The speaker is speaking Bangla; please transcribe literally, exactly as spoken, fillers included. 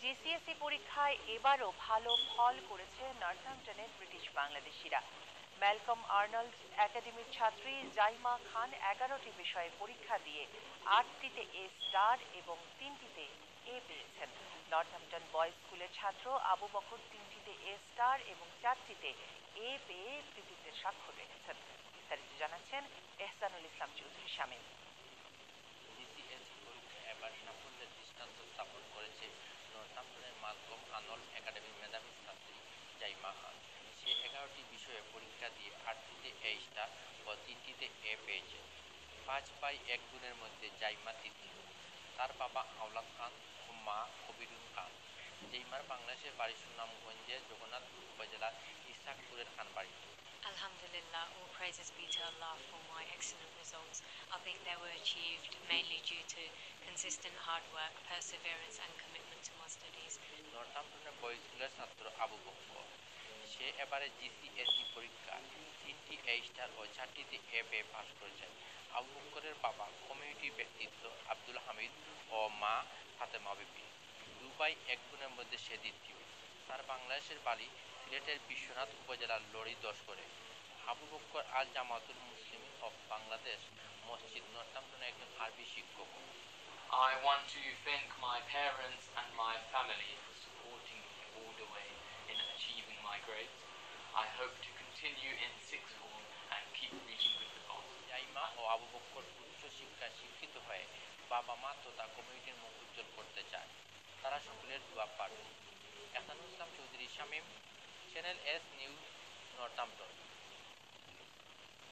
জিসিএসই পরীক্ষায় এবারও ভালো ফল করেছে নর্থহ্যাম্পটনের ব্রিটিশ বাংলাদেশিরা। ম্যালকম আর্নল্ড একাডেমির ছাত্রী জাইমা খান এগারোটি বিষয়ে পরীক্ষা দিয়ে আটটিতে এ স্টার এবং তিনটিতে এ পেয়েছেন। নর্থহ্যাম্পটন বয়েজ স্কুলের ছাত্র আবু বকর তিনটিতে এ স্টার এবং চারটিতে এ পেয়ে কৃতিত্বের স্বাক্ষর রেখেছেন। বিস্তারিত জানাচ্ছেন এহসানুল ইসলাম চৌধুরী শামীম। জিসিএসই পরীক্ষা এবার সাফল্যের দৃষ্টান্ত স্থাপন করেছে নর্থহ্যাম্পটনের ম্যালকম আর্নল্ড একাডেমির মেধাবী ছাত্রী জাইমা খান। সে এগারোটি বিষয়ে পরীক্ষা দিয়ে আটটিতে এ স্টার ও তিনটিতে এ পেয়েছে। পাঁচ বাই এক গুণের মধ্যে জাইমা তৃতীয়, তার বাবা আওলাদ খান ও মা কবিরুল খান। জাইমার বাংলাদেশের বাড়ি সুনামগঞ্জের জগন্নাথপুর উপজেলার ইসহাকপুরের খানবাড়িতে। Alhamdulillah, all praises be to Allah for my excellent results. I think they were achieved mainly due to consistent hard work, perseverance and commitment to my studies. নর্থহ্যাম্পটনের বয়েজ স্কুলের ছাত্র আবু বকর, সে এবারে জিসিএসই পরীক্ষায় তিনটি এ স্টার ও চারটিতে এ পেয়ে পাশ করেছেন। আবু বকরের বাবা কমিউনিটি ব্যক্তিত্ব আব্দুল হামিদ ও মা ফাতেমা বিবি। দুবাই এক গুণের মধ্যে সে দ্বিতীয়, তার বাংলাদেশের বাড়ি সিলেটের বিশ্বনাথ উপজেলার লড়ি দশ করে। আবু বকর আল জামাতুল মুসলিমিন অফ বাংলাদেশ মসজিদ নর্থহ্যাম্পটনের একজন আরবি শিক্ষক। I want to thank my parents and my family for supporting me all the way in achieving my grades. I hope to continue in sixth form and keep reaching good results. Zaima ও আবু বকর উচ্চ শিক্ষায় শিক্ষিত হয়ে বাবা মা তথা কমিউনিটির মুখ উজ্জ্বল করতে চায়। তারা সকলের দোয়া পাবে। Ehsanul Islam Chowdhury Shamim, channel S news, Northampton.